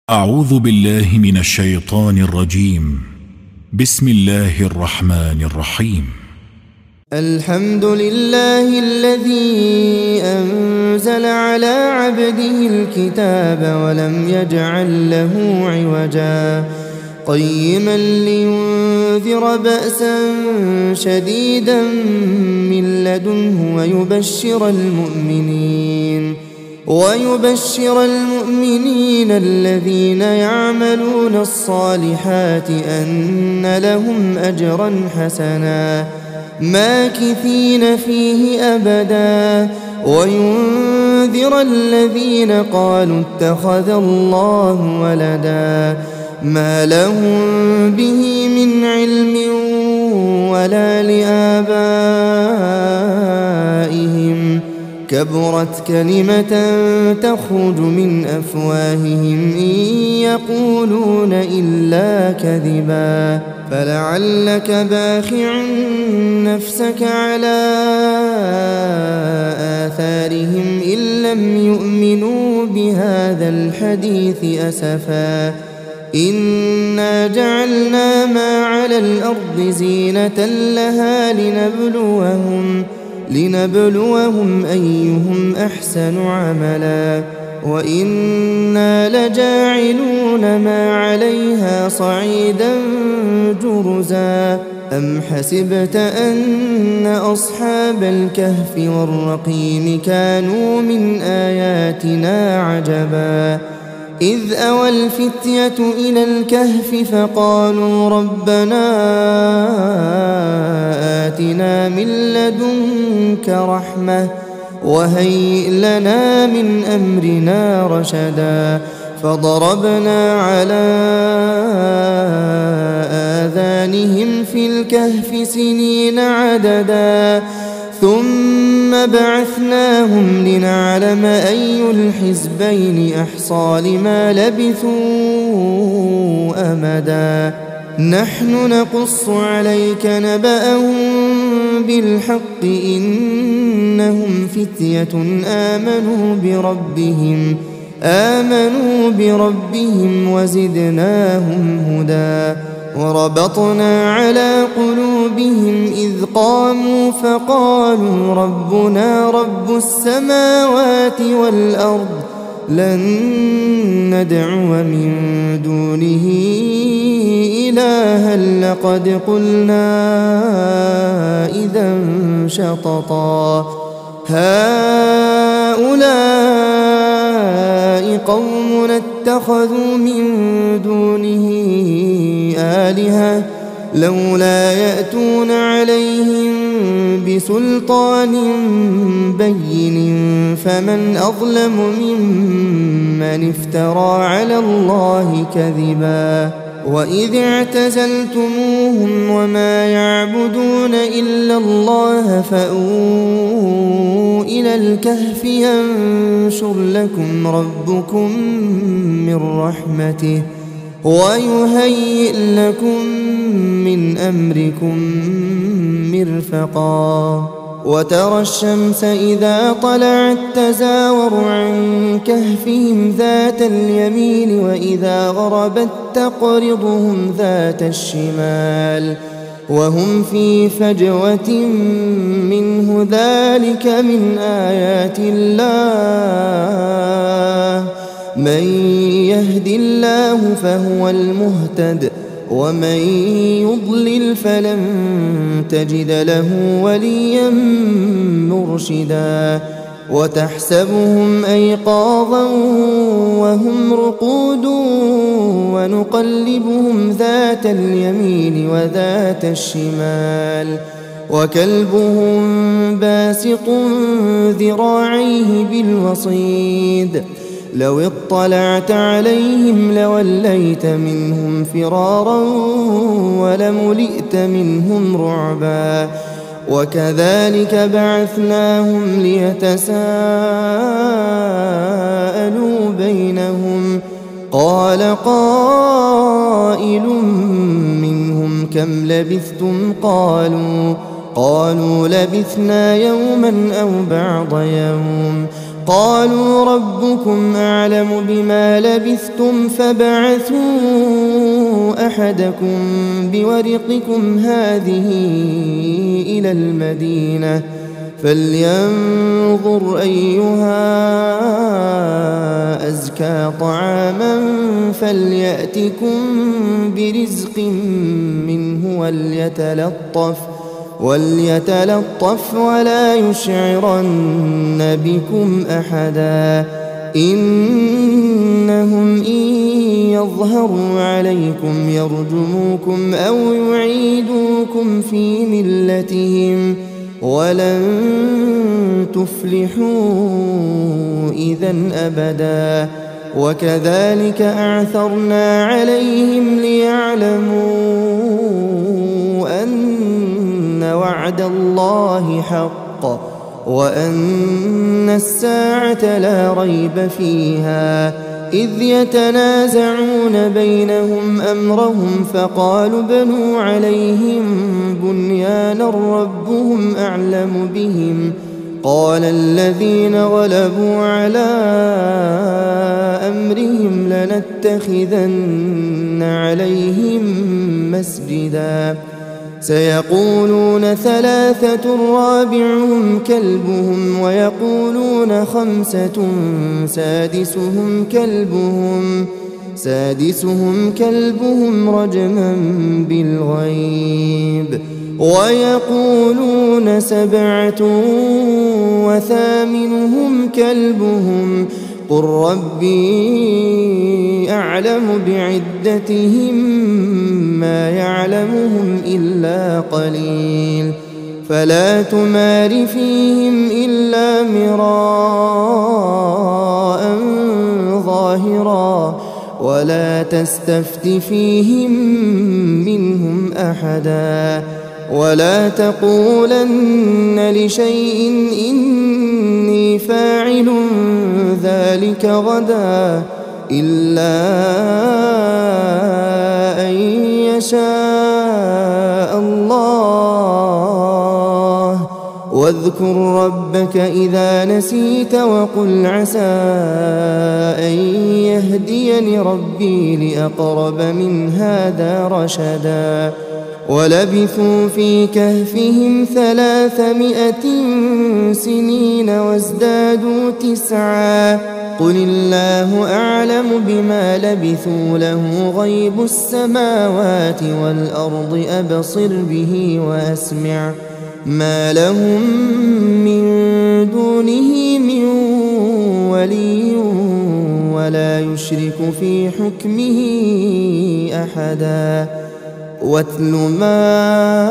أعوذ بالله من الشيطان الرجيم. بسم الله الرحمن الرحيم. الحمد لله الذي أنزل على عبده الكتاب ولم يجعل له عوجا قيما لينذر بأسا شديدا من لدنه ويبشر المؤمنين الذين يعملون الصالحات أن لهم أجرا حسنا ماكثين فيه أبدا وينذر الذين قالوا اتخذ الله ولدا ما لهم به من علم ولا لآبائهم كبرت كلمة تخرج من أفواههم إن يقولون إلا كذبا فلعلك باخع نفسك على آثارهم إن لم يؤمنوا بهذا الحديث أسفا إنا جعلنا ما على الأرض زينة لها لنبلوهم أيهم أحسن عملا وإنا لجاعلون ما عليها صعيدا جرزا أم حسبت أن أصحاب الكهف والرقيم كانوا من آياتنا عجبا إذ أوى الفتية إلى الكهف فقالوا ربنا آتنا من لدنك رحمة وهيئ لنا من أمرنا رشدا فضربنا على آذانهم في الكهف سنين عددا ثم بعثناهم لنعلم أي الحزبين أحصى لما لبثوا أمدا نحن نقص عليك نبأهم بالحق إنهم فتية آمنوا بربهم وزدناهم هدى وربطنا على قلوبهم إذ قاموا فقالوا ربنا رب السماوات والأرض لن ندعو من دونه إلها لقد قلنا إذا شططا هؤلاء قوم اتخذوا من دونه آلهة لولا يأتون عليهم بسلطان بين فمن أظلم ممن افترى على الله كذبا وإذ اعتزلتموهم وما يعبدون إلا الله فأووا إلى الكهف ينشر لكم ربكم من رحمته ويهيئ لكم من أمركم مرفقا وترى الشمس إذا طلعت تزاور عن كهفهم ذات اليمين وإذا غربت تقرضهم ذات الشمال وهم في فجوة منه ذلك من آيات الله من يهد الله فهو المهتد ومن يضلل فلن تجد له وليا مرشدا وتحسبهم أيقاظا وهم رقود ونقلبهم ذات اليمين وذات الشمال وكلبهم باسط ذراعيه بالوصيد لو اطلعت عليهم لوليت منهم فرارا ولملئت منهم رعبا وكذلك بعثناهم ليتساءلوا بينهم قال قائل منهم كم لبثتم قالوا لبثنا يوما أو بعض يوم قالوا ربكم أعلم بما لبثتم فابعثوا أحدكم بورقكم هذه إلى المدينة فلينظر أيها أزكى طعاما فليأتكم برزق منه وليتلطف ولا يشعرن بكم أحدا إنهم إن يظهروا عليكم يرجموكم أو يعيدوكم في ملتهم ولن تفلحوا إذا أبدا وكذلك أعثرنا عليهم ليعلموا أن وعد الله حق وأن الساعة لا ريب فيها إذ يتنازعون بينهم أمرهم فقالوا بنوا عليهم بنيانا ربهم أعلم بهم قال الذين غلبوا على أمرهم لنتخذن عليهم مسجدا سيقولون ثلاثة رابعهم كلبهم ويقولون خمسة سادسهم كلبهم رجما بالغيب ويقولون سبعة وثامنهم كلبهم قل ربي أعلم بعدتهم ما يعلمهم إلا قليل فلا تمار فيهم إلا مراء ظاهرا ولا تستفت فيهم منهم أحدا ولا تقولن لشيء إني فاعل ذلك غدا إلا أن يشاء الله واذكر ربك إذا نسيت وقل عسى أن يهديني ربي لأقرب من هذا رشدا ولبثوا في كهفهم 300 سنين وازدادوا 9 قل الله أعلم بما لبثوا له غيب السماوات والأرض أبصر به وأسمع ما لهم من دونه من ولي ولا يشرك في حكمه أحدا واتل ما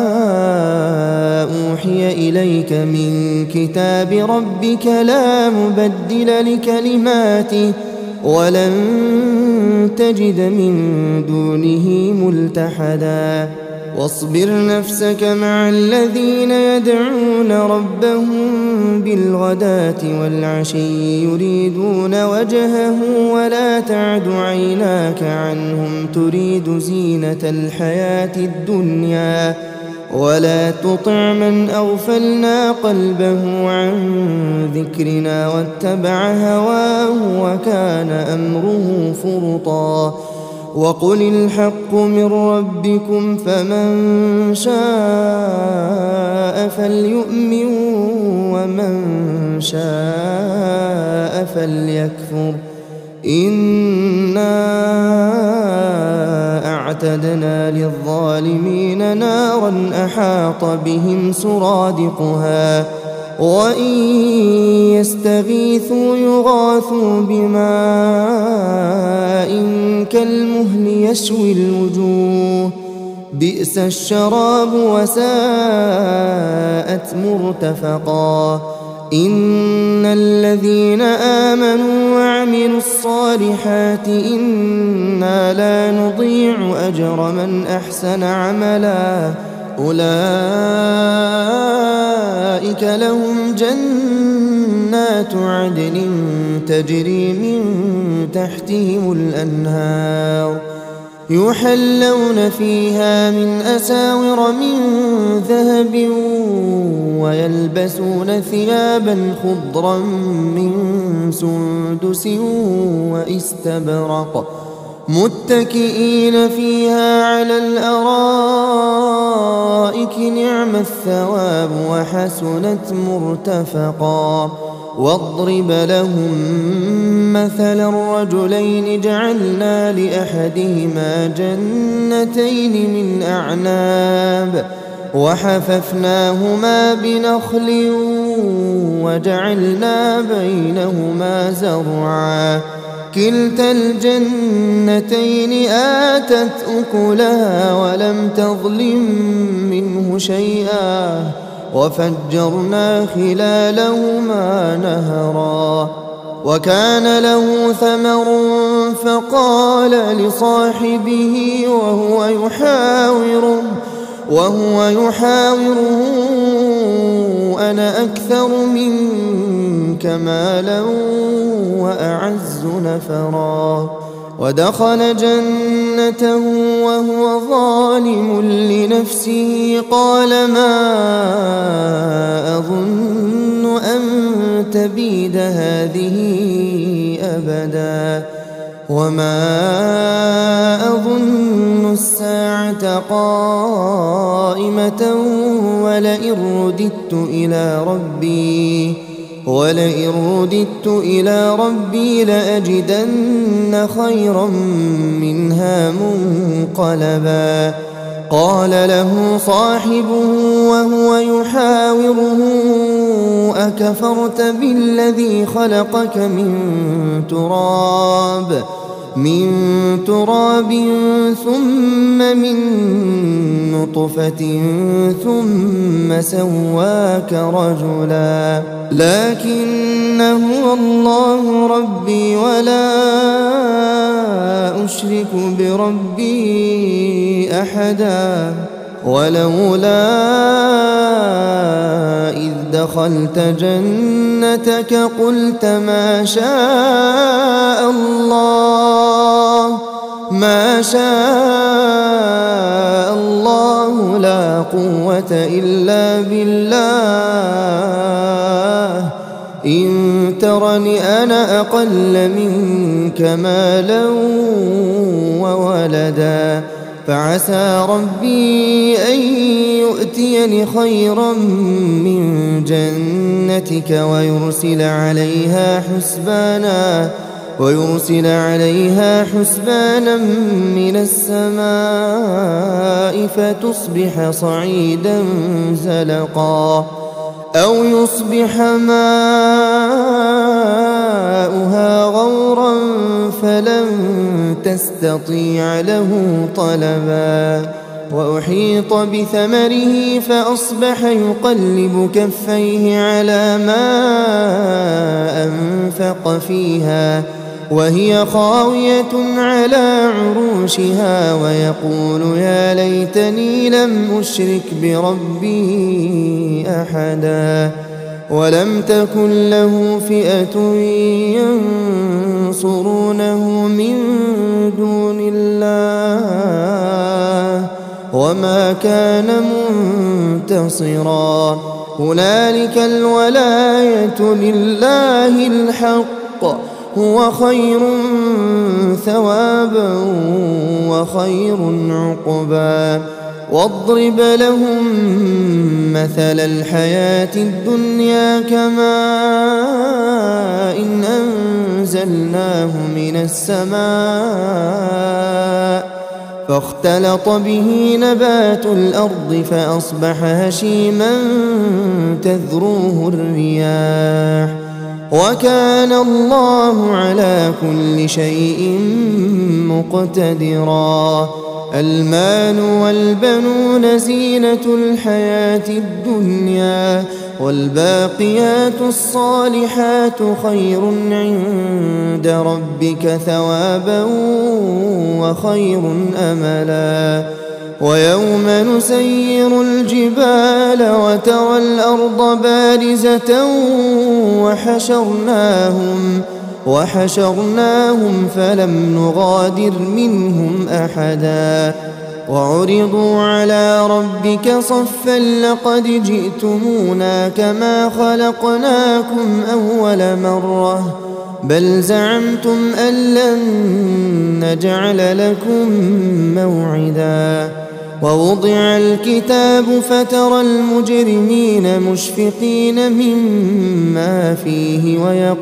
أوحي إليك من كتاب ربك لا مبدل لكلماته ولن تجد من دونه ملتحدا واصبر نفسك مع الذين يدعون ربهم بالغداة والعشي يريدون وجهه ولا تعد عيناك عنهم تريد زينة الحياة الدنيا ولا تطع من أغفلنا قلبه عن ذكرنا واتبع هواه وكان أمره فرطا وقل الحق من ربكم فمن شاء فليؤمن ومن شاء فليكفر إنا أعتدنا للظالمين نارا أحاط بهم سرادقها وإن يستغيثوا يغاثوا بماء كالمهل يشوي الوجوه بئس الشراب وساءت مرتفقا إن الذين آمنوا وعملوا الصالحات إنا لا نضيع أجر من أحسن عملا أولئك لهم جنات عدن تجري من تحتهم الأنهار يحلون فيها من أساور من ذهب ويلبسون ثيابا خضرا من سندس واستبرق متكئين فيها على الأرائك نعم الثواب وحسنت مرتفقا. واضرب لهم مثل الرجلين جعلنا لأحدهما جنتين من أعناب وحففناهما بنخل وجعلنا بينهما زرعا كلتا الجنتين آتت أكلها ولم تظلم منه شيئا وفجرنا خلالهما نهرا. وكان له ثمر فقال لصاحبه وهو يحاوره أنا أكثر منك مالا وأعز نفرا. ودخل جنته وهو ظالم لنفسه قال ما أظن أن تبيد هذه أبدا وما أظن الساعة قائمة ولئن رددت إلى ربي لأجدن خيرا منها منقلبا. قال له صاحبه وهو يحاوره أكفرت بالذي خلقك من تراب ثم من نطفة ثم سواك رجلا لكن هو الله ربي ولا أشرك بربي أحدا. ولولا إذ دخلت جنتك قلت ما شاء الله لا قوة إلا بالله إن ترني أنا أقل منك مالا وولدا فعسى ربي أن يؤتيني خيرا من جنتك ويرسل عليها حسبانا من السماء فتصبح صعيدا زلقا أو يصبح ماؤها غورا فلن تستطيع له طلبا. وأحيط بثمره فأصبح يقلب كفيه على ما أنفق فيها وهي خاوية على عروشها ويقول يا ليتني لم أشرك بربي أحدا. ولم تكن له فئة ينصرونه من دون الله وما كان منتصرا. هنالك الولاية لله الحق هو خير ثوابا وخير عقبا. واضرب لهم مثل الحياة الدنيا كماء إن أنزلناه من السماء فاختلط به نبات الأرض فأصبح هشيما تذروه الرياح وكان الله على كل شيء مقتدرا. المال والبنون زينة الحياة الدنيا والباقيات الصالحات خير عند ربك ثوابا وخير أملا. ويوم نسير الجبال وترى الأرض بارزة وحشرناهم فلم نغادر منهم أحدا وعرضوا على ربك صفا لقد جئتمونا كما خلقناكم أول مرة بل زعمتم أن لن نجعل لكم موعدا ووضع الكتاب فترى المجرمين مشفقين مما فيه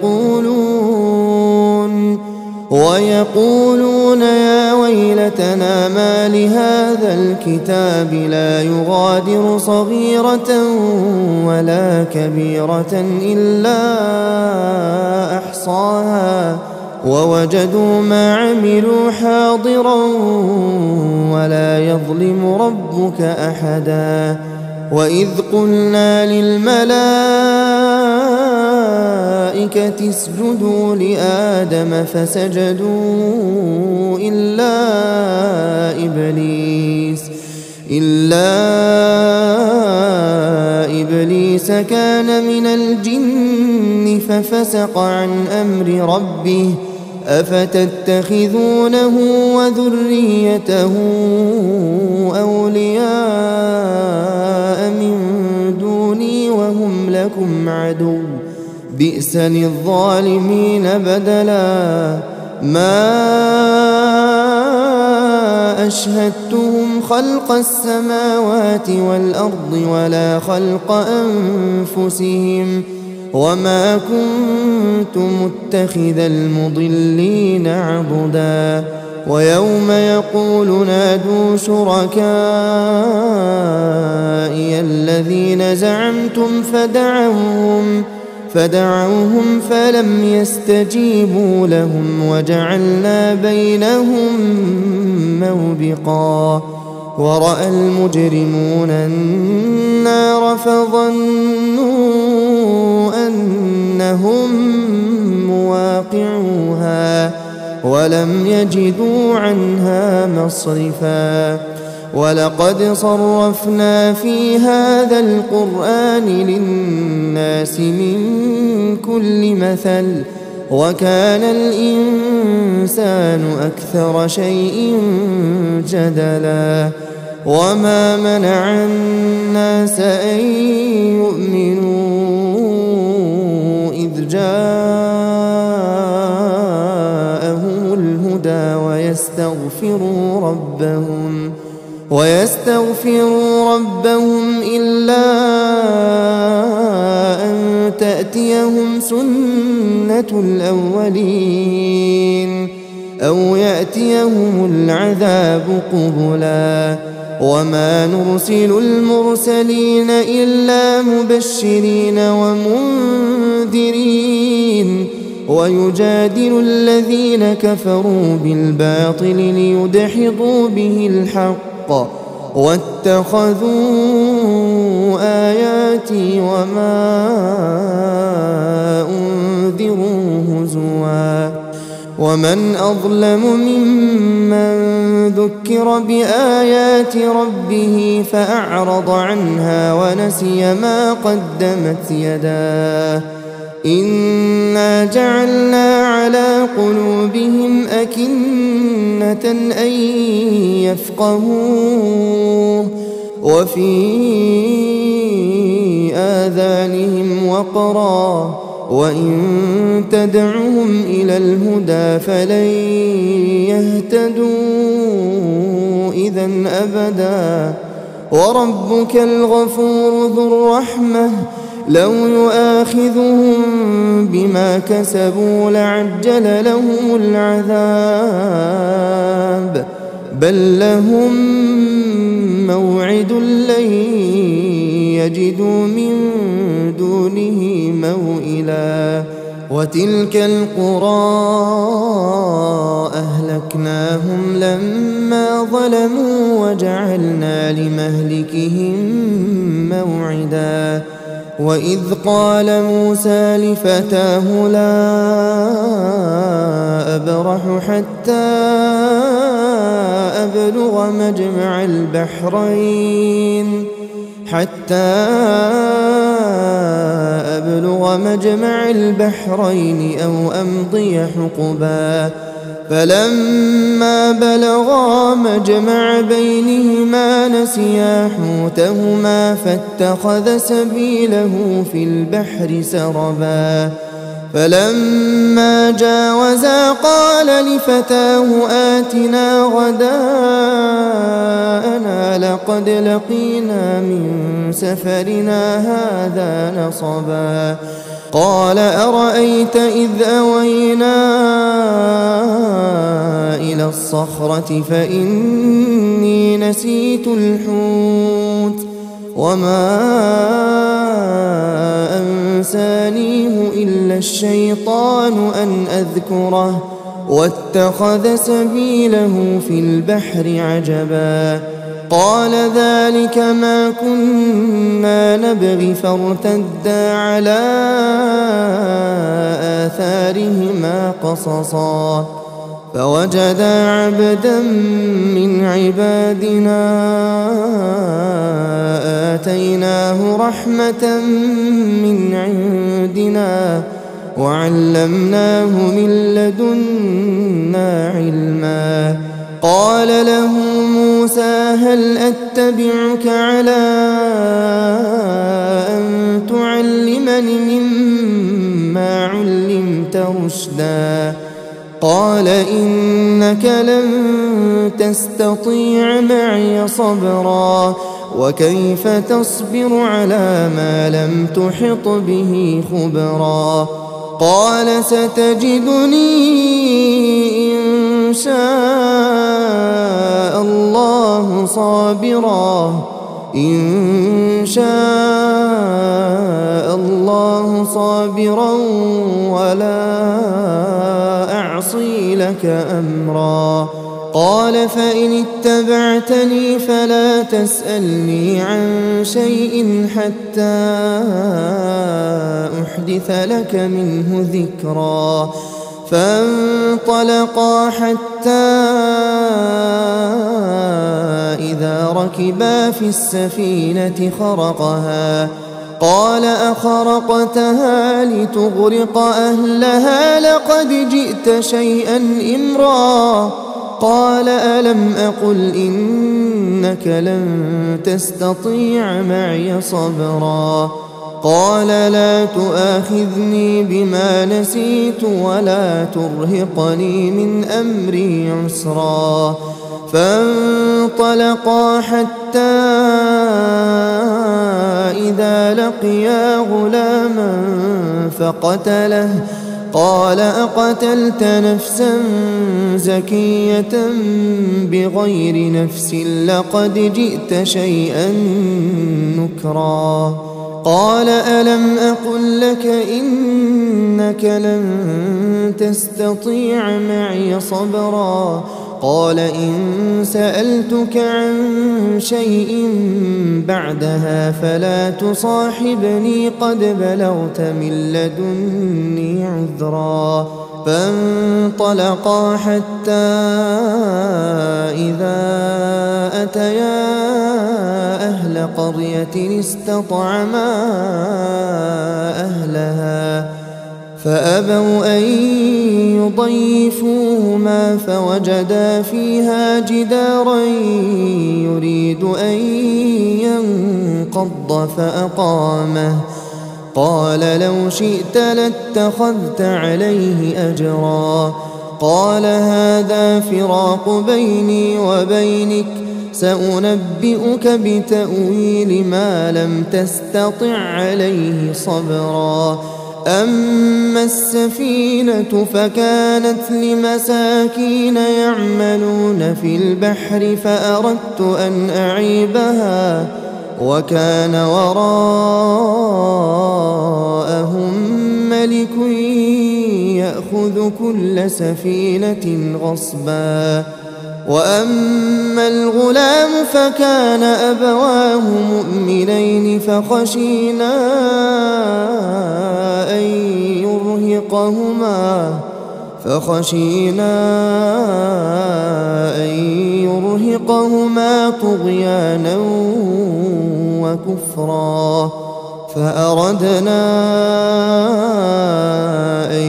ويقولون يا ويلتنا ما لهذا الكتاب لا يغادر صغيرة ولا كبيرة إلا أحصاها ووجدوا ما عملوا حاضرا ولا يظلم ربك أحدا وإذ قلنا للملائكة اسجدوا لآدم فسجدوا إلا إبليس كان من الجن ففسق عن أمر ربه أفتتخذونه وذريته أولياء من دوني وهم لكم عدو بئس للظالمين بدلا ما أشهدتهم خلق السماوات والأرض ولا خلق أنفسهم وما كنت متخذ المضلين عضدا ويوم يقول نادوا شركائي الذين زعمتم فدعوهم فلم يستجيبوا لهم وجعلنا بينهم موبقا ورأى المجرمون النار فظنوا أنهم مواقعوها ولم يجدوا عنها مصرفا ولقد صرفنا في هذا القرآن للناس من كل مثل وكان الإنسان أكثر شيء جدلا وما منع الناس أن يؤمنوا إذ جاءهم الهدى ويستغفروا ربهم إلا أن تأتيهم سنة الأولين أو يأتيهم العذاب قبلا وما نرسل المرسلين إلا مبشرين ومنذرين ويجادل الذين كفروا بالباطل ليدحضوا به الحق واتخذوا آياتي وما أنذروا هزوا ومن أظلم ممن ذكر بآيات ربه فأعرض عنها ونسي ما قدمت يداه إنا جعلنا على قلوبهم أكنة أن يفقهوه وفي آذانهم وقرا وإن تدعهم إلى الهدى فلن يهتدوا إذا أبدا وربك الغفور ذو الرحمة لو يؤاخذهم بما كسبوا لعجل لهم العذاب بل لهم موعد لن يجدوا من دونه موئلا وتلك القرى أهلكناهم لما ظلموا وجعلنا لمهلكهم موعدا وإذ قال موسى لفتاه لا أبرح حتى أبلغ مجمع البحرين حتى أبلغ مجمع البحرين أو أمضي حقبا فلما بلغا مجمع بينهما نسيا حوتهما فاتخذ سبيله في البحر سربا فلما جاوزا قال لفتاه آتنا غداءنا لقد لقينا من سفرنا هذا نصبا قال أرأيت إذ أوينا إلى الصخرة فإني نسيت الحوت وما أنسانيه إلا الشيطان أن أذكره واتخذ سبيله في البحر عجبا قال ذلك ما كنا نبغي فارتدا على آثارهما قصصا فوجدا عبدا من عبادنا آتيناه رحمة من عندنا وعلمناه من لدنا علما قال له موسى هل أتبعك على أن تعلمني مما علمت رشدا قال إنك لن تستطيع معي صبرا وكيف تصبر على ما لم تحط به خبرا قال ستجدني إن شاء الله صابرا ولا أعصي لك أمرا قال فإن اتبعتني فلا تسألني عن شيء حتى أحدث لك منه ذكرا فانطلقا حتى إذا ركبا في السفينة خرقها قال أخرقتها لتغرق أهلها لقد جئت شيئا إمرا قال ألم أقل إنك لن تستطيع معي صبرا قال لا تؤاخذني بما نسيت ولا ترهقني من أمري عسرا فانطلقا حتى إذا لقيا غلاما فقتله قال أقتلت نفسا زكية بغير نفس لقد جئت شيئا نكرا قال ألم أقل لك إنك لن تستطيع معي صبرا قال إن سألتك عن شيء بعدها فلا تصاحبني قد بلغت من لدني عذرا فانطلقا حتى إذا أتيا أهل قرية استطعما أهلها فأبوا أن يضيفوهما فوجدا فيها جدارا يريد أن ينقض فأقامه قال لو شئت لاتخذت عليه أجرا قال هذا فراق بيني وبينك سأنبئك بتأويل ما لم تستطع عليه صبرا أما السفينة فكانت لمساكين يعملون في البحر فأردت أن أعيبها وكان وراءهم ملك يأخذ كل سفينة غصبا وأما الغلام فكان أبواه مؤمنين فخشينا أن يرهقهما طغيانا وكفرا كفرا فأردنا أن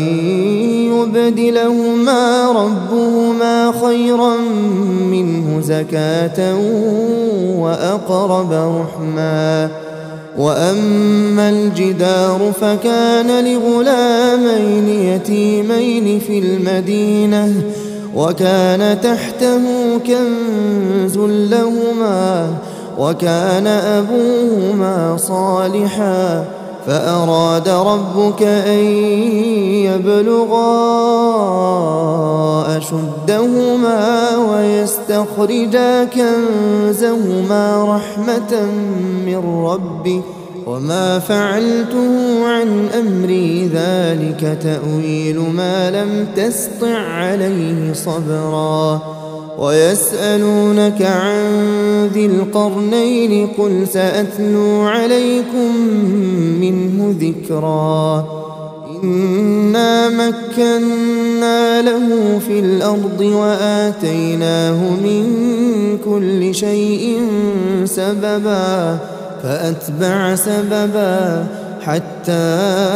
يبدلهما ربهما خيرا منه زكاة وأقرب رحما وأما الجدار فكان لغلامين يتيمين في المدينة وكان تحته كنز لهما وكان أبوهما صالحا فأراد ربك أن يبلغا أشدهما ويستخرجا كنزهما رحمة من ربك وما فعلته عن أمري ذلك تأويل ما لم تسطع عليه صبرا ويسألونك عن ذي القرنين قل سأتلو عليكم منه ذكرا إنا مكنا له في الأرض وآتيناه من كل شيء سببا فأتبع سببا حتى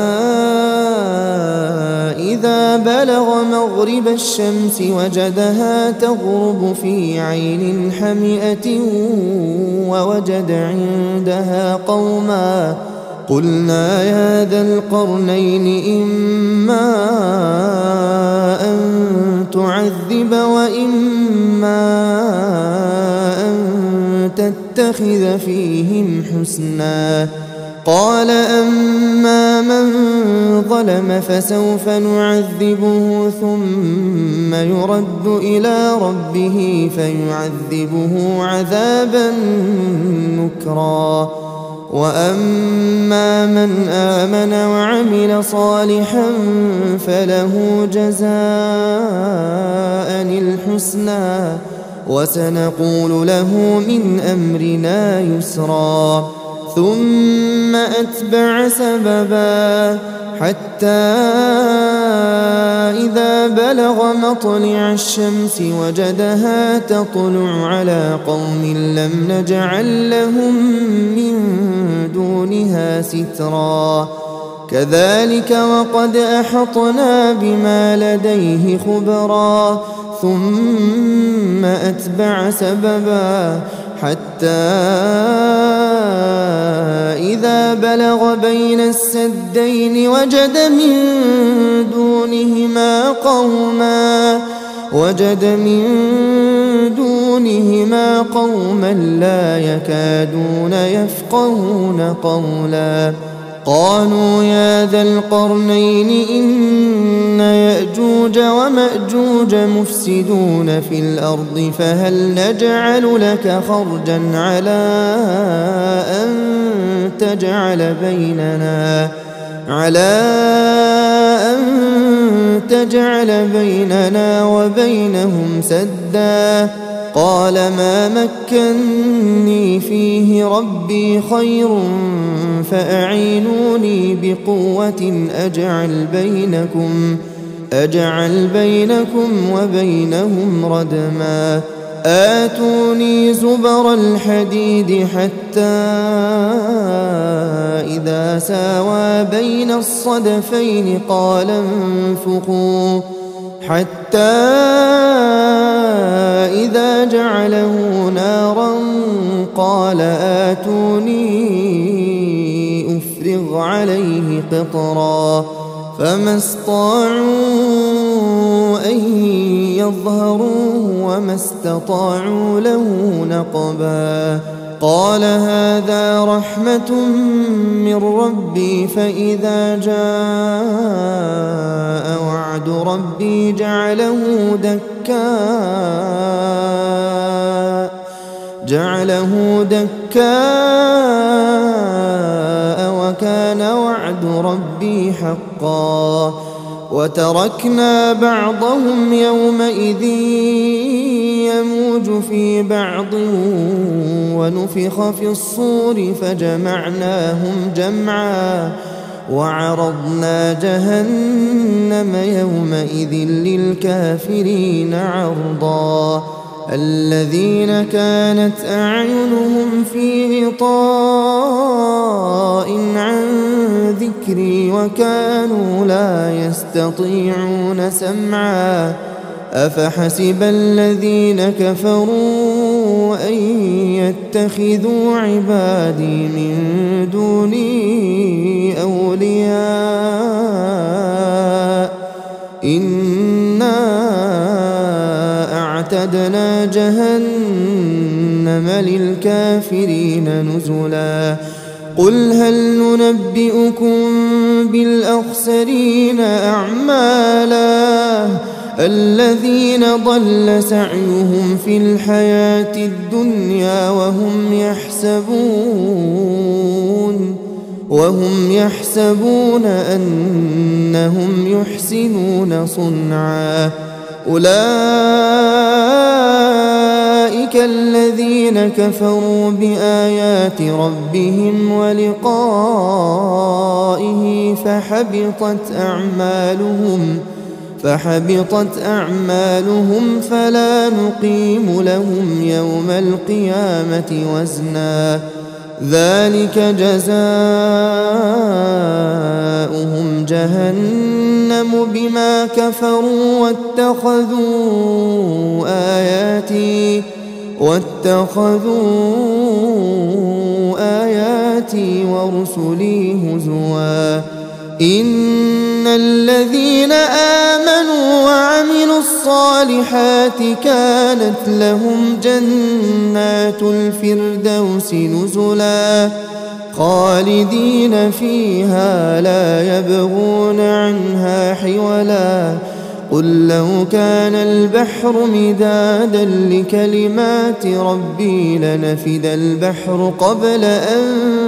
إذا بلغ مغرب الشمس وجدها تغرب في عين حمئة ووجد عندها قوما قلنا يا ذا القرنين إما أن تعذب وإما أن تتخذ فيهم حسنا قال أما من ظلم فسوف نعذبه ثم يرد إلى ربه فيعذبه عذابا نكرا وأما من آمن وعمل صالحا فله جزاء الحسنى وسنقول له من أمرنا يسرا ثم أتبع سببا حتى إذا بلغ مطلع الشمس وجدها تطلع على قوم لم نجعل لهم من دونها سترا كذلك وقد أحطنا بما لديه خبرا ثم أتبع سببا حتى إذا بلغ بين السدين وجد من دونهما قوما لا يكادون يفقهون قولا قالوا يا ذا القرنين إن يأجوج ومأجوج مفسدون في الأرض فهل نجعل لك خرجا على أن تجعل بيننا وبينهم سدا قال ما مكني فيه ربي خير فأعينوني بقوة أجعل بينكم وبينهم ردما آتوني زبر الحديد حتى إذا ساوى بين الصدفين قال انفخوا حتى إذا جعله نارا قال آتوني أفرغ عليه قطرا فما استطاعوا أن يظهروه وما استطاعوا له نقبا قال هذا رحمة من ربي فإذا جاء وعد ربي جعله دكاء وكان وعد ربي حقا وتركنا بعضهم يومئذ يموج في بعض ونفخ في الصور فجمعناهم جمعا وعرضنا جهنم يومئذ للكافرين عرضا الذين كانت أعينهم في غطاء عن ذكري وكانوا لا يستطيعون سمعا أفحسب الذين كفروا أن يتخذوا عبادي من دوني أولياء إنا أعتدنا جهنم للكافرين نزلا قل هل ننبئكم بالأخسرين أعمالا الذين ضل سعيهم في الحياة الدنيا وهم يحسبون أنهم يحسنون صنعا أولئك الذين كفروا بآيات ربهم ولقائه فحبطت أعمالهم فلا نقيم لهم يوم القيامة وزنا ذلك جزاؤهم جهنم بما كفروا واتخذوا آياتي ورسلي هزوا إن الذين آمنوا وعملوا الصالحات كانت لهم جنات الفردوس نزلا خالدين فيها لا يبغون عنها حولا قل لو كان البحر مدادا لكلمات ربي لنفد البحر قبل أن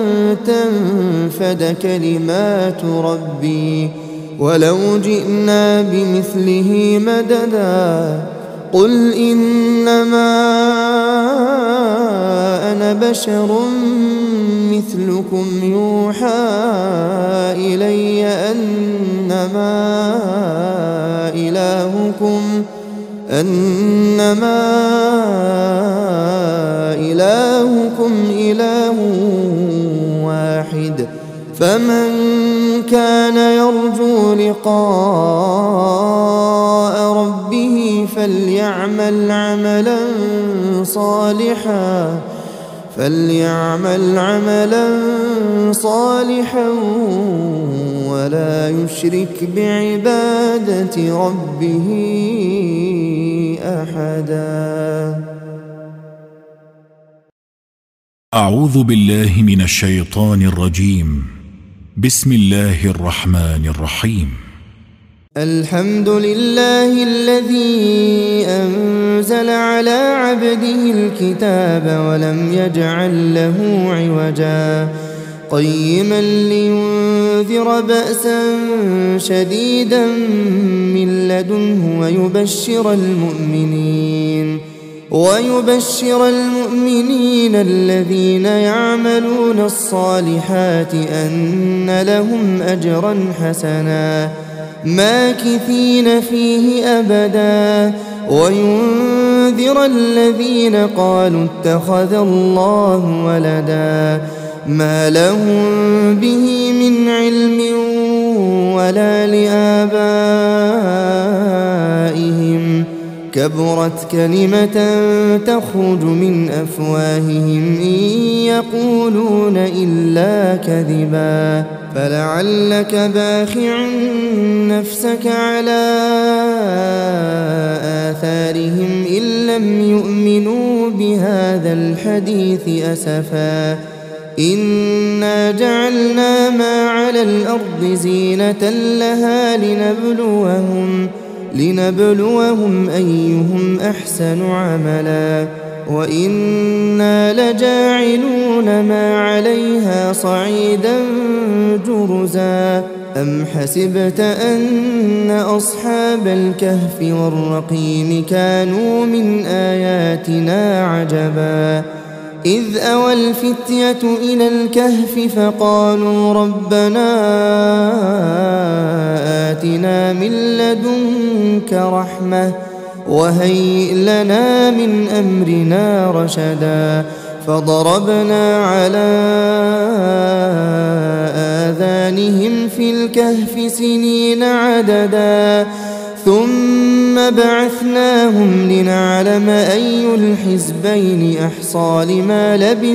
تنفد كلمات ربي ولو جئنا بمثله مددا قل إنما أنا بشر مثلكم يوحى إلي أنما إلهكم إله واحد فمن كان يرجو لقاء ربه فليعمل عملا صالحا ولا يشرك بعبادة ربه أحدا. أعوذ بالله من الشيطان الرجيم. بسم الله الرحمن الرحيم. الحمد لله الذي أنزل على عبده الكتاب ولم يجعل له عوجا قيما لينذر بأسا شديدا من لدنه ويبشر المؤمنين الذين يعملون الصالحات أن لهم أجرا حسنا ماكثين فيه أبدا وينذر الذين قالوا اتخذ الله ولدا ما لهم به من علم ولا لآبائهم كبرت كلمة تخرج من أفواههم إن يقولون إلا كذبا فلعلك باخع نفسك على آثارهم إن لم يؤمنوا بهذا الحديث أسفا إنا جعلنا ما على الأرض زينة لها لنبلوهم أيهم أحسن عملا وإنا لجاعلون ما عليها صعيدا جرزا أم حسبت أن أصحاب الكهف والرقيم كانوا من آياتنا عجبا إذ أوى الفتية إلى الكهف فقالوا ربنا آتنا من لدنك رحمة وهيئ لنا من أمرنا رشدا فضربنا على آذانهم في الكهف سنين عددا ثم بعثناهم لنعلم أي الحزبين أحصى لما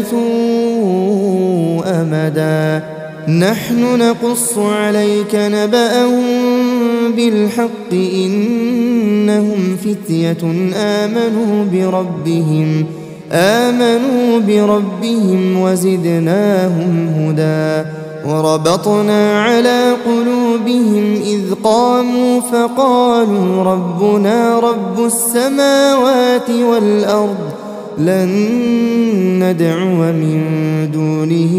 لبثوا أمدا نحن نقص عليك نبأهم بالحق إنهم فتية آمنوا بربهم وزدناهم هدى وربطنا على قلوبهم إذ قاموا فقالوا ربنا رب السماوات والأرض لن ندعو من دونه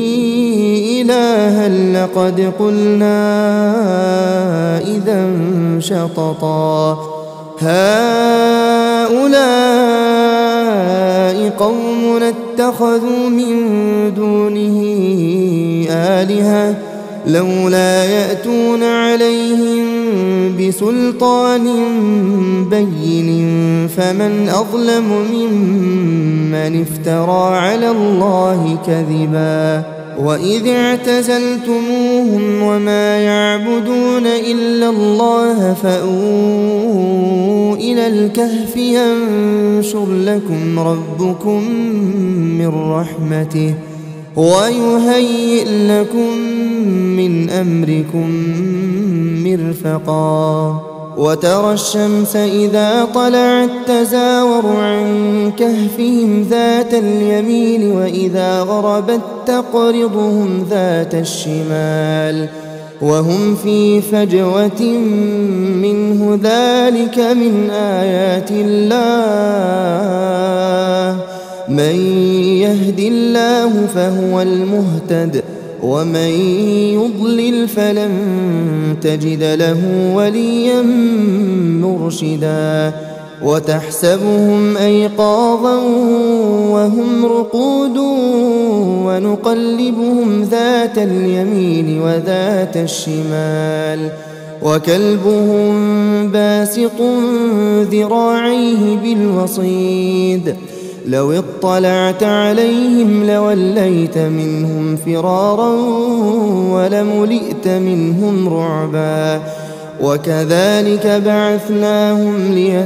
إلها لقد قلنا إذا شططا هؤلاء قوم اتخذوا من دونه آلهة لولا يأتون عليهم بسلطان بين فمن أظلم ممن افترى على الله كذبا وإذ اعتزلتموهم وما يعبدون إلا الله فأووا إلى الكهف ينشر لكم ربكم من رحمته ويهيئ لكم من أمركم مرفقا وترى الشمس إذا طلعت تزاور عن كهفهم ذات اليمين وإذا غربت تقرضهم ذات الشمال وهم في فجوة منه ذلك من آيات الله من يهد الله فهو المهتد ومن يضلل فلن تجد له وليا مرشدا وتحسبهم أيقاظا وهم رقود ونقلبهم ذات اليمين وذات الشمال وكلبهم باسط ذراعيه بالوصيد لو اطلعت عليهم لوليت منهم فرارا ولملئت منهم رعبا وكذلك بعثناهم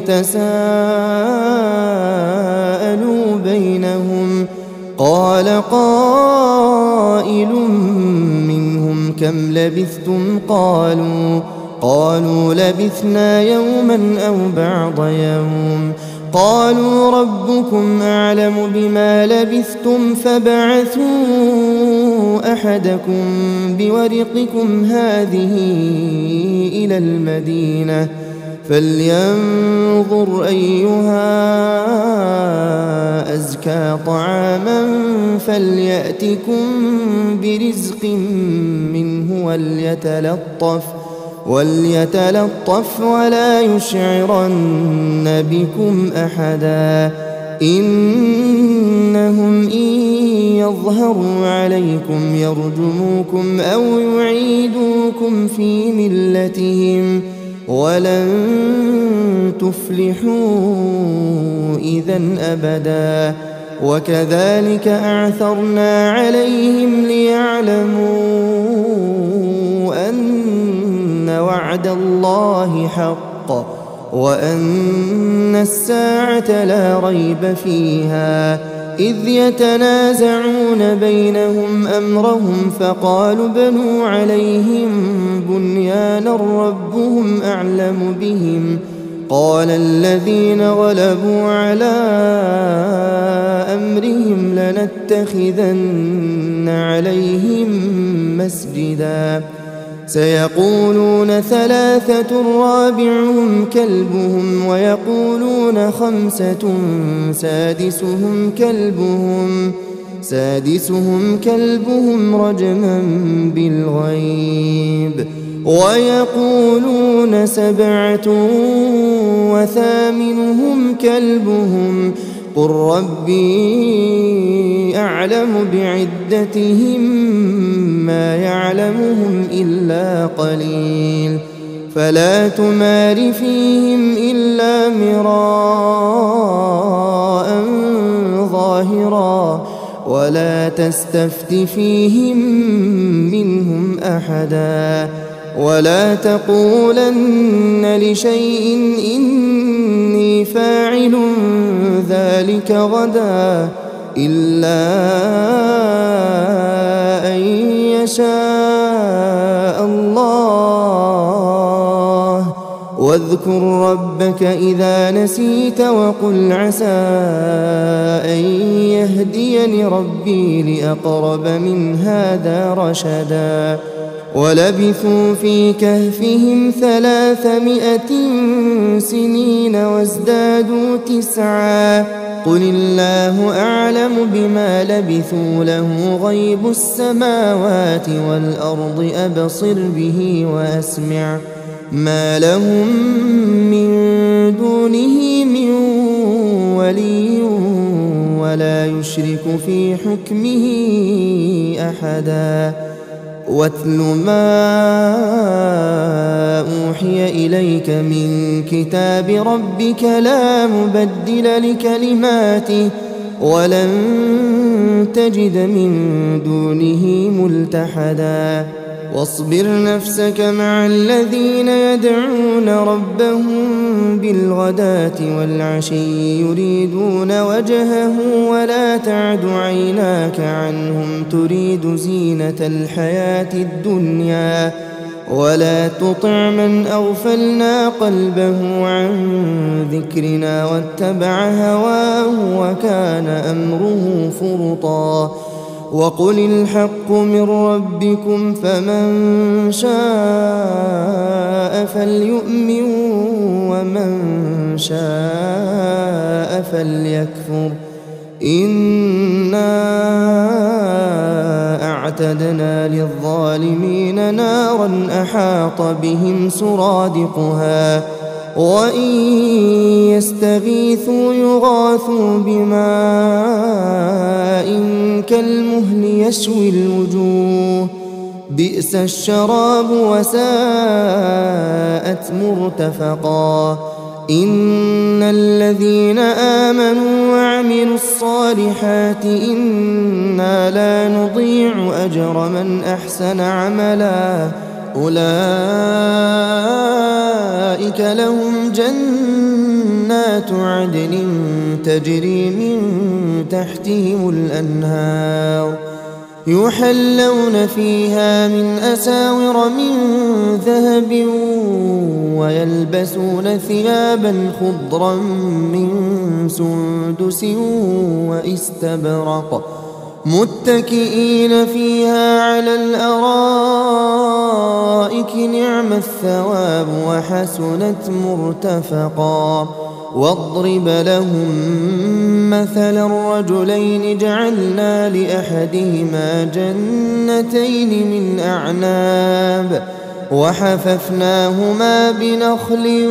ليتساءلوا بينهم قال قائل منهم كم لبثتم قالوا لبثنا يوما أو بعض يوم قالوا ربكم أعلم بما لبثتم فابعثوا أحدكم بورقكم هذه إلى المدينة فلينظر أيها أزكى طعاما فليأتكم برزق منه وليتلطف ولا يشعرن بكم أحدا إنهم إن يظهروا عليكم يرجموكم أو يعيدوكم في ملتهم ولن تفلحوا إذا أبدا وكذلك أعثرنا عليهم ليعلموا أن وعد الله حق وأن الساعة لا ريب فيها إذ يتنازعون بينهم أمرهم فقالوا بنوا عليهم بنيانا ربهم أعلم بهم قال الذين غلبوا على أمرهم لنتخذن عليهم مسجدا سيقولون ثلاثة رابعهم كلبهم ويقولون خمسة سادسهم كلبهم رجما بالغيب ويقولون سبعة وثامنهم كلبهم قل ربي أعلم بعدتهم ما يعلمهم إلا قليل فلا تمار فيهم إلا مراء ظاهرا ولا تستفت فيهم منهم أحدا ولا تقولن لشيء إني فاعل ذلك غدا إلا أن يشاء الله واذكر ربك إذا نسيت وقل عسى أن يهديني ربي لأقرب من هذا رشدا ولبثوا في كهفهم 300 سنين وازدادوا 9 قل الله أعلم بما لبثوا له غيب السماوات والأرض أبصر به وأسمع ما لهم من دونه من ولي ولا يشرك في حكمه أحدا واتل ما أوحي إليك من كتاب ربك لا مبدل لكلماته ولن تجد من دونه ملتحدا واصبر نفسك مع الذين يدعون ربهم بالغداة والعشي يريدون وجهه ولا تعد عيناك عنهم تريد زينة الحياة الدنيا ولا تطع من أغفلنا قلبه عن ذكرنا واتبع هواه وكان أمره فرطا وقل الحق من ربكم فمن شاء فليؤمن ومن شاء فليكفر إنا أعتدنا للظالمين نارا أحاط بهم سرادقها وإن يستغيثوا يغاثوا بماء كالمهل يشوي الوجوه بئس الشراب وساءت مرتفقا إن الذين آمنوا وعملوا الصالحات إنا لا نضيع أجر من أحسن عملا أولئك لهم جنات عدن تجري من تحتهم الأنهار يحلون فيها من أساور من ذهب ويلبسون ثيابا خضرا من سندس واستبرق متكئين فيها على الأرائك نعم الثواب وحسنت مرتفقا واضرب لهم مثلا الرجلين جعلنا لأحدهما جنتين من أعناب وحففناهما بنخل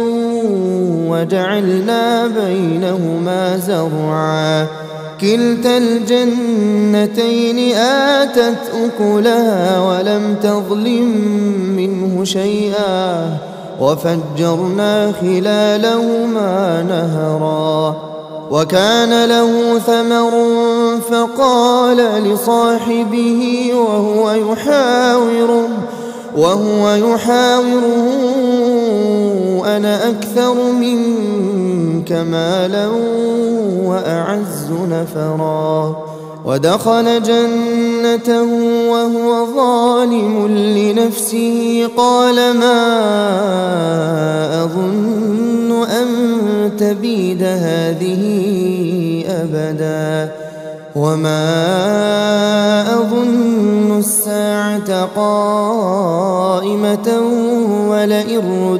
وجعلنا بينهما زرعا كلتا الجنتين آتت أكلها ولم تظلم منه شيئا وفجرنا خلالهما نهرا وكان له ثمر فقال لصاحبه وهو يحاوره أنا أكثر منك مالا وأعز نفرا ودخل جنته وهو ظالم لنفسه قال ما أظن أن تبيد هذه أبدا وما أظن الساعة قائمة ولئن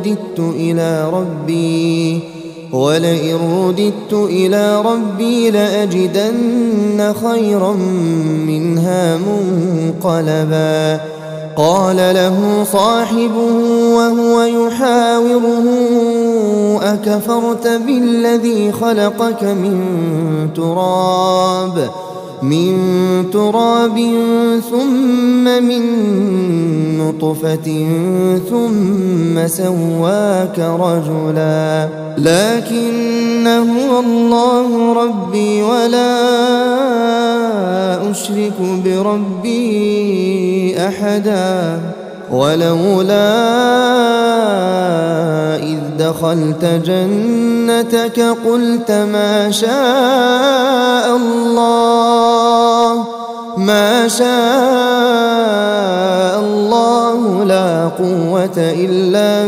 رددت إلى ربي لأجدن خيرا منها منقلبا قال له صاحبه وهو يحاوره أكفرت بالذي خلقك من تراب من تراب ثم من نطفة ثم سواك رجلا لكن هو الله ربي ولا أشرك بربي أحدا ولولا إذ دخلت جنتك قلت ما شاء الله لا قوة إلا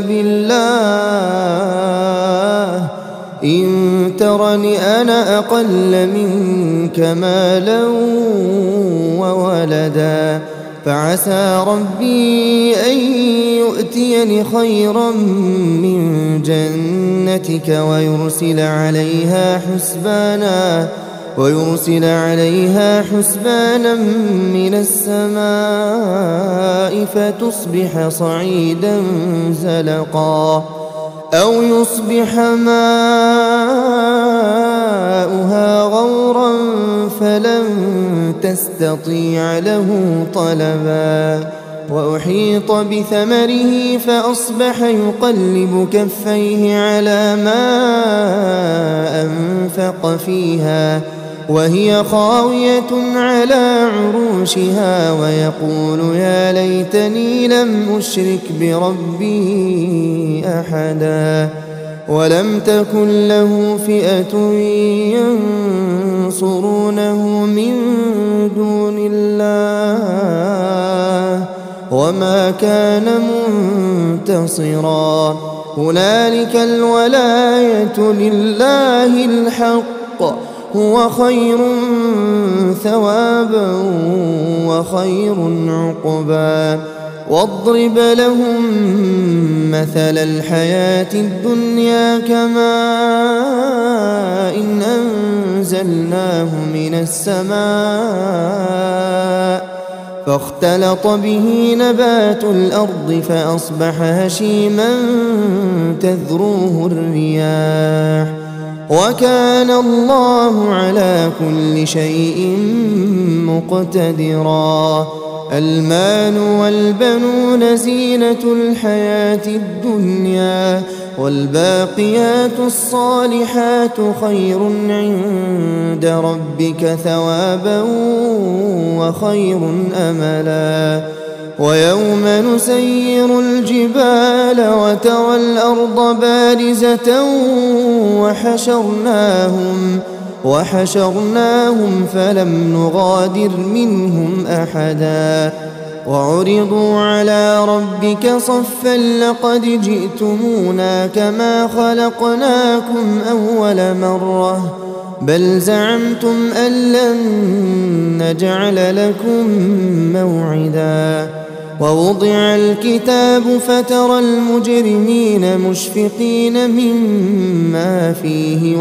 بالله إن ترني أنا أقل منك مالا وولدا فعسى ربي أن يؤتيني خيرا من جنتك ويرسل عليها حسبانا من السماء فتصبح صعيدا زلقا أو يصبح ماؤها غورا فلن تستطيع له طلبا وأحيط بثمره فأصبح يقلب كفيه على ما أنفق فيها وهي خاوية على عروشها ويقول يا ليتني لم أشرك بربي أحدا ولم تكن له فئة ينصرونه من دون الله وما كان منتصرا هنالك الولاية لله الحق هو خير ثوابا وخير عقبا واضرب لهم مثل الحياة الدنيا كماء إن أنزلناه من السماء فاختلط به نبات الأرض فأصبح هشيما تذروه الرياح وكان الله على كل شيء مقتدرا المال والبنون زينة الحياة الدنيا والباقيات الصالحات خير عند ربك ثوابا وخير أملا ويوم نسير الجبال وترى الأرض بارزة وحشرناهم فلم نغادر منهم أحدا وعرضوا على ربك صفا لقد جئتمونا كما خلقناكم أول مرة بل زعمتم أن لن نجعل لكم موعدا ووضع الكتاب فترى المجرمين مشفقين مما فيه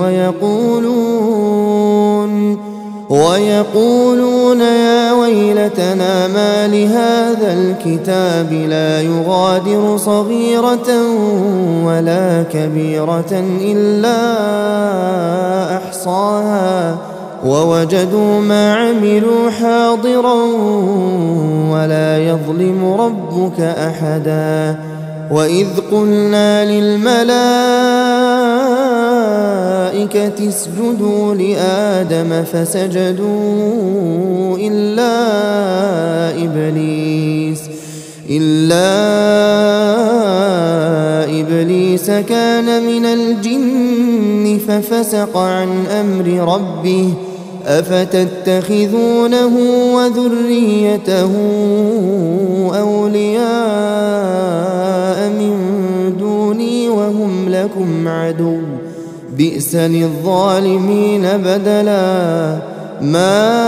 ويقولون يا ويلتنا ما لهذا الكتاب لا يغادر صغيرة ولا كبيرة إلا أحصاها ووجدوا ما عملوا حاضرا ولا يظلم ربك أحدا وإذ قلنا للملائكة اسجدوا لآدم فسجدوا إلا إبليس كان من الجن ففسق عن أمر ربه أفتتخذونه وذريته أولياء من دوني وهم لكم عدو بئس للظالمين بدلا ما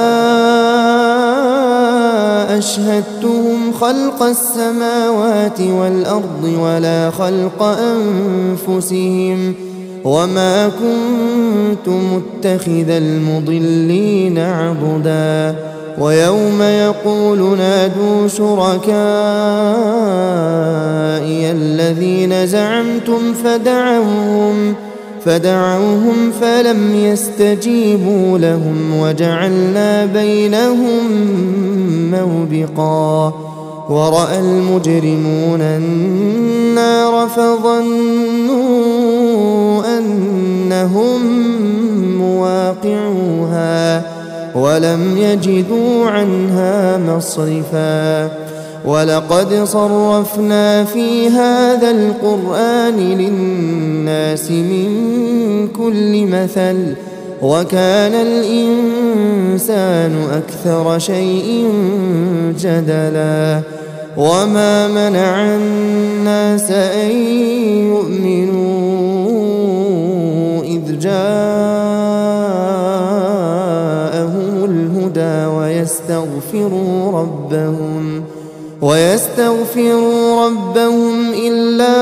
أشهدتهم خلق السماوات والأرض ولا خلق أنفسهم وما كنت متخذ المضلين عضدا ويوم يقول نادوا شركائي الذين زعمتم فدعوهم فلم يستجيبوا لهم وجعلنا بينهم موبقا ورأى المجرمون النار فظنوا أنهم مواقعوها ولم يجدوا عنها مصرفا ولقد صرفنا في هذا القرآن للناس من كل مثل وكان الإنسان أكثر شيء جدلا وما منع الناس أن يؤمنوا إذ جاءهم الهدى ويستغفروا ربهم إلا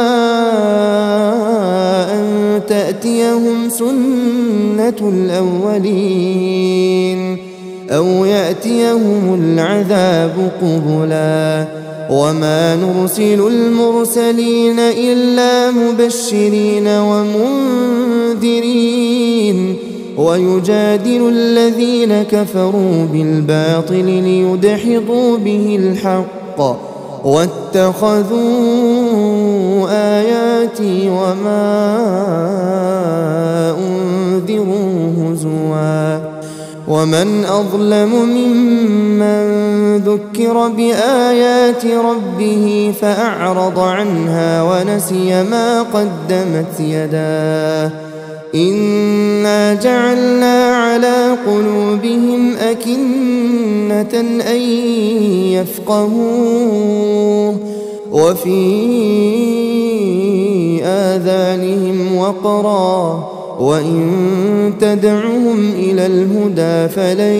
أن تأتيهم سنة الأولين أو يأتيهم العذاب قبلا وما نرسل المرسلين إلا مبشرين ومنذرين ويجادل الذين كفروا بالباطل ليدحضوا به الحق واتخذوا آياتي وما أنذروا هزوا ومن أظلم ممن ذكر بآيات ربه فأعرض عنها ونسي ما قدمت يداه إنا جعلنا على قلوبهم أكنة أن يفقهوه وفي آذانهم وقرا وإن تدعهم إلى الهدى فلن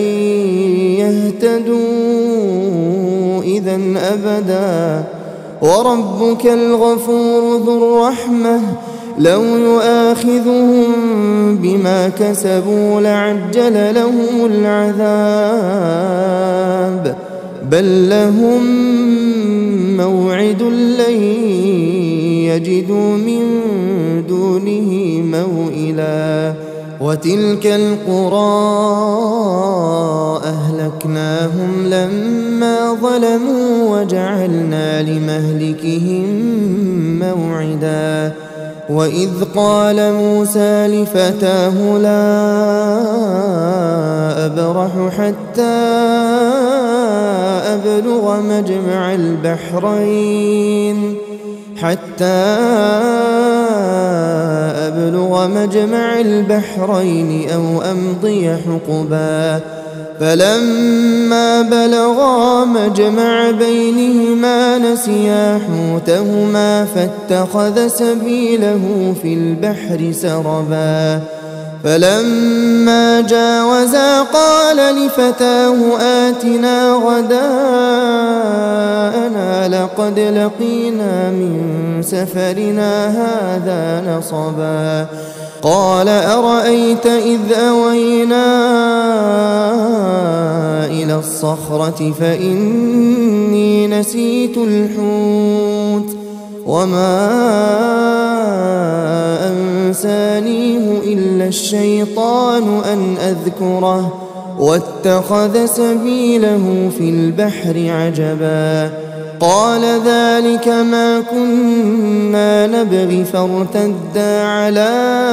يهتدوا إذا أبدا وربك الغفور ذو الرحمة لو يؤاخذهم بما كسبوا لعجل لهم العذاب بل لهم موعد لن يجدوا من دونه موئلا وتلك القرى أهلكناهم لما ظلموا وجعلنا لمهلكهم موعدا وإذ قال موسى لفتاه لا أبرح حتى أبلغ مجمع البحرين أو أمضي حقبا فلما بلغا مجمع بينهما نسيا حوتهما فاتخذ سبيله في البحر سربا فلما جاوزا قال لفتاه آتنا غداءنا لقد لقينا من سفرنا هذا نصبا قال أرأيت إذ أوينا إلى الصخرة فإني نسيت الحوت وما أنسانيه إلا الشيطان أن أذكره واتخذ سبيله في البحر عجبا قال ذلك ما كنا نبغي فارتدا على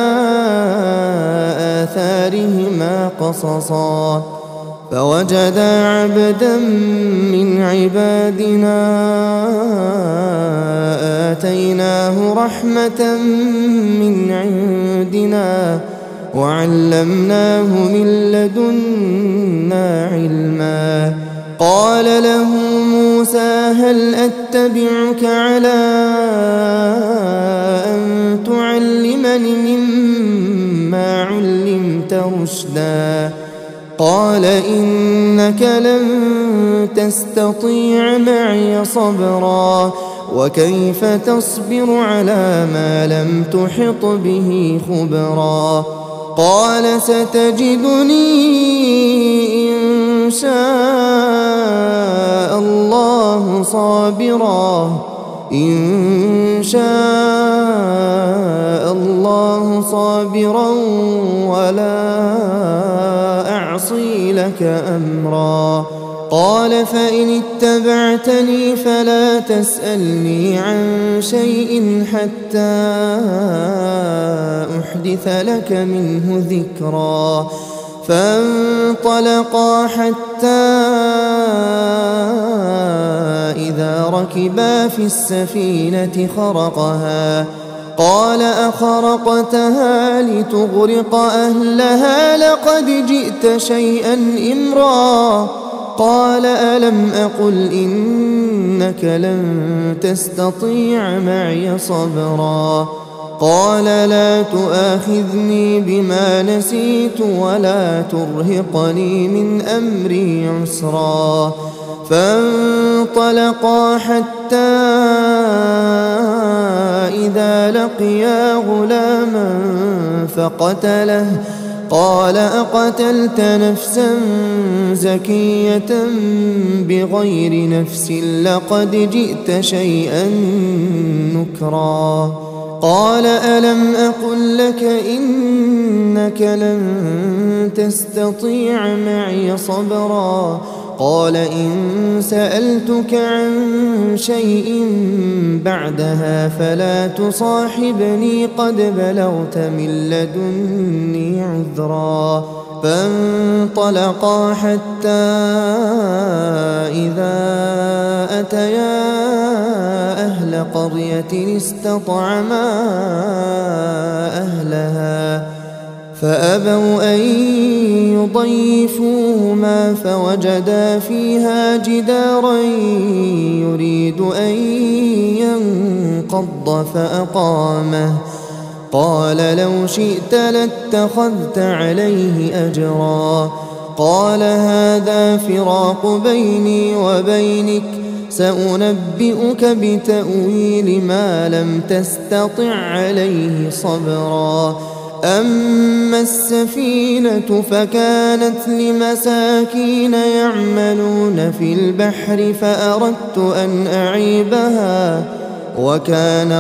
آثارهما قصصا فوجدا عبدا من عبادنا آتيناه رحمة من عندنا وعلمناه من لدنا علما قال له موسى هل أتبعك على أن تعلمني مما علمت رشدا قال إنك لن تستطيع معي صبرا وكيف تصبر على ما لم تحط به خبرا قال ستجدني إن شاء الله صابرا ولا أعصي لك أمرا. قال فإن اتبعتني فلا تسألني عن شيء حتى أحدث لك منه ذكرا. فانطلقا حتى إذا ركبا في السفينة خرقها قال أخرقتها لتغرق أهلها لقد جئت شيئا إمرا. قال ألم أقل إنك لن تستطيع معي صبرا. قال لا تؤاخذني بما نسيت ولا ترهقني من أمري عسرا. فانطلقا حتى إذا لقيا غلاما فقتله قال أقتلت نفسا زكية بغير نفس لقد جئت شيئا نكرا. قال ألم أقل لك إنك لن تستطيع معي صبرا. قال إن سألتك عن شيء بعدها فلا تصاحبني قد بلغت من لدني عذرا. فانطلقا حتى إذا أتيا أهل قرية استطعما أهلها فأبوا أن يضيفوهما فوجدا فيها جدارا يريد أن ينقض فأقامه. قال لو شئت لاتخذت عليه أجرا. قال هذا فراق بيني وبينك سأنبئك بتأويل ما لم تستطع عليه صبرا. أما السفينة فكانت لمساكين يعملون في البحر فأردت أن أعيبها وكان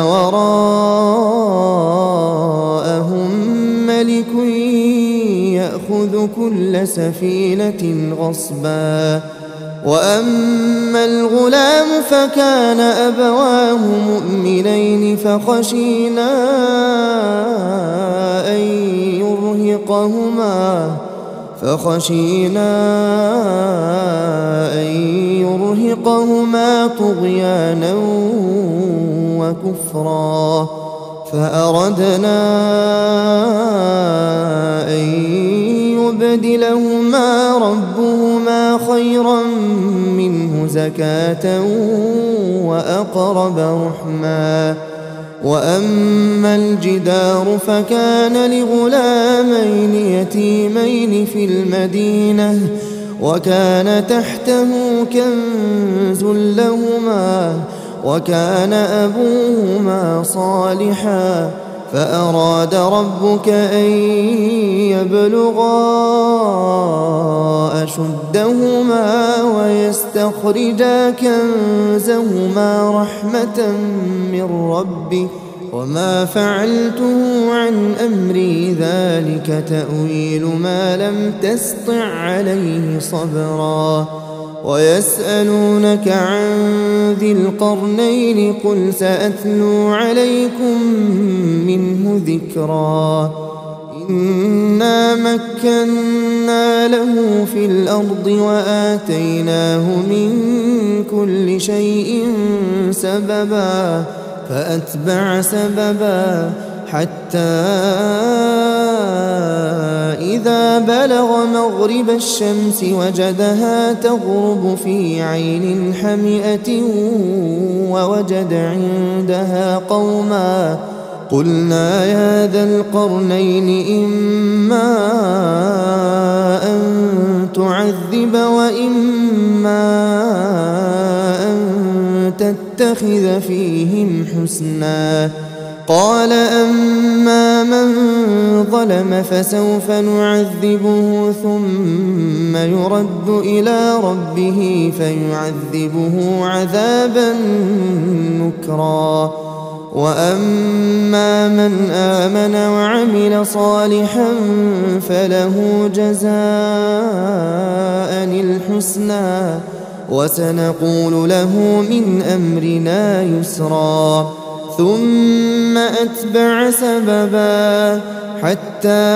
وراءهم ملك يأخذ كل سفينة غصبا. وأما الغلام فكان أبواه مؤمنين فخشينا أن يرهقهما طغيانا وكفرا. فأردنا أن يبدلهما ربهما خيرا منه زكاة وأقرب رحما. وأما الجدار فكان لغلامين يتيمين في المدينة وكان تحته كنز لهما وكان أبوهما صالحا فأراد ربك أن يبلغا أشدهما ويستخرجا كنزهما رحمة من ربك وما فعلته عن أمري ذلك تأويل ما لم تسطع عليه صبرا. ويسألونك عن ذي القرنين قل سأتلو عليكم منه ذكرا. إنا مكنا له في الأرض وآتيناه من كل شيء سببا فأتبع سببا حتى إذا بلغ مغرب الشمس وجدها تغرب في عين حمئة ووجد عندها قوما قلنا يا ذا القرنين إما أن تعذب وإما أن تتخذ فيهم حسنا. قال أما من ظلم فسوف نعذبه ثم يرد إلى ربه فيعذبه عذابا نكرا. وأما من آمن وعمل صالحا فله جزاء الحسنى وسنقول له من أمرنا يسرا ثم أتبع سببا حتى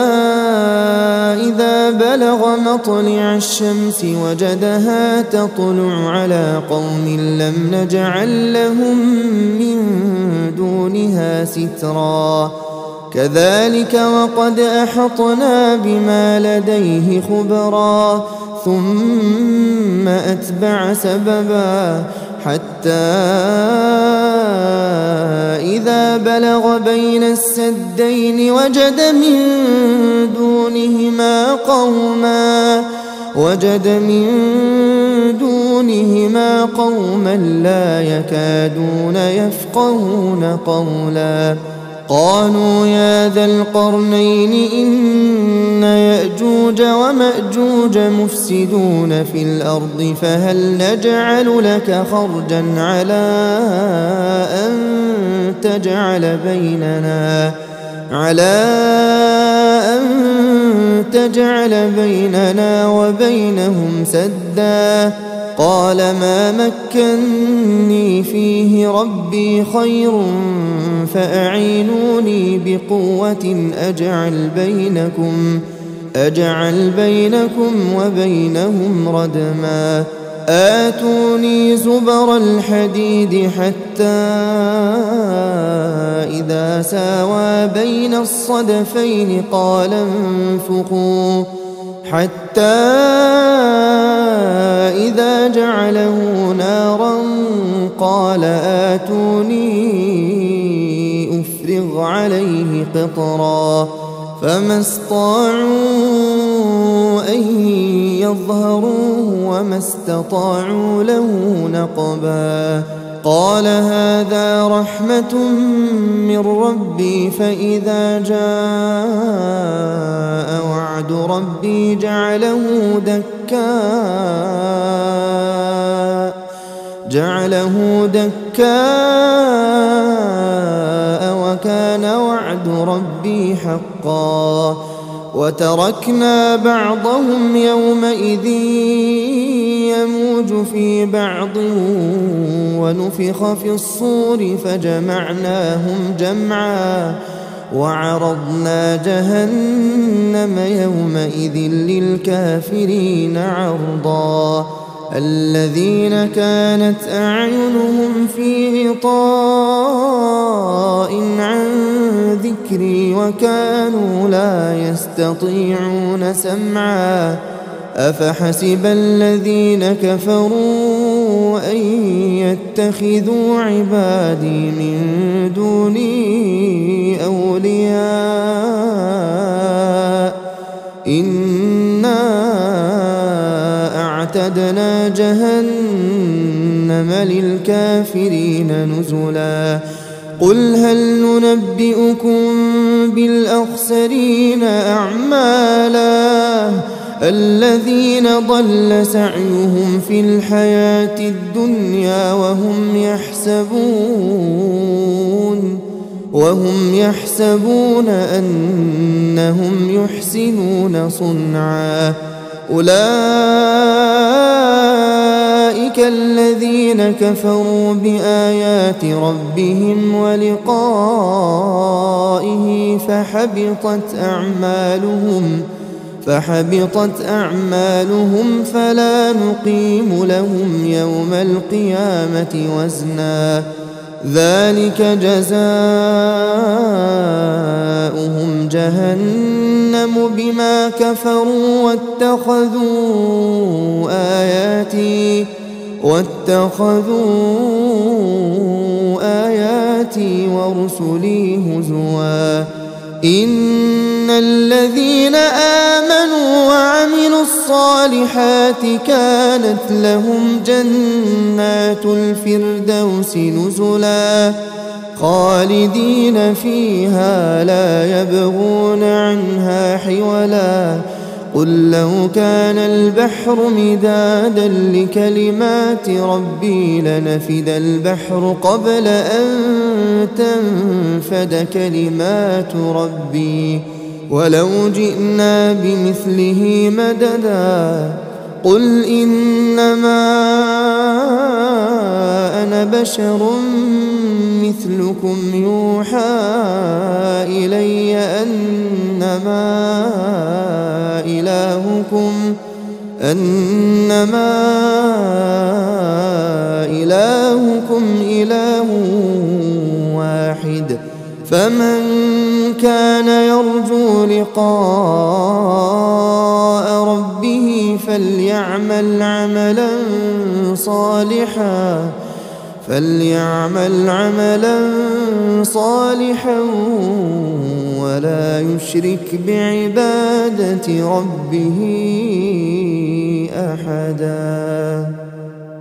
إذا بلغ مطلع الشمس وجدها تطلع على قوم لم نجعل لهم من دونها سترا كذلك وقد أحطنا بما لديه خبرا ثم أتبع سببا حتى إذا بلغ بين السدين وجد من دونهما قوما لا يكادون يفقهون قولا قالوا يا ذا القرنين إن يأجوج ومأجوج مفسدون في الأرض فهل نجعل لك خرجا على أن تجعل بيننا وبينهم سدا قال ما مكني فيه ربي خير فأعينوني بقوة أجعل بينكم وبينهم ردما آتوني زبر الحديد حتى إذا ساوى بين الصدفين قال انفخوا حتى إذا جعله نارا قال آتوني أفرغ عليه قطرا فما استطاعوا أن يظهروه وما استطاعوا له نقبا قال هذا رحمة من ربي فإذا جاء وعد ربي جعله دكاء وكان وعد ربي حقا وتركنا بعضهم يومئذ يموج في بعض ونفخ في الصور فجمعناهم جمعا وعرضنا جهنم يومئذ للكافرين عرضا الذين كانت أعينهم في غطاء عن ذكري وكانوا لا يستطيعون سمعا أفحسب الذين كفروا أن يتخذوا عبادي من دوني أولياء إنا أعتدنا جهنم للكافرين نزلا قل هل ننبئكم بالأخسرين أعمالا الذين ضل سعيهم في الحياة الدنيا وهم يحسبون أنهم يحسنون صنعا أولئك الذين كفروا بآيات ربهم ولقائه فحبطت أعمالهم فلا نقيم لهم يوم القيامة وزنا ذلك جزاؤهم جهنم بما كفروا واتخذوا آياتي ورسلي هزوا إن الذين آمنوا وعملوا الصالحات كانت لهم جنات الفردوس نزلا خالدين فيها لا يبغون عنها حولا قل لو كان البحر مدادا لكلمات ربي لنفد البحر قبل أن تنفد كلمات ربي ولو جئنا بمثله مددا قل إنما أنا بشر مثلكم يوحى إلي أنما إلهكم إله واحد فمن كان يرجو لقاء ربه فليعمل عملا صالحا ولا يشرك بعبادة ربه أحدا.